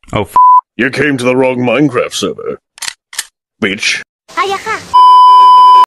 Oh, You came to the wrong Minecraft server, bitch. Hiya,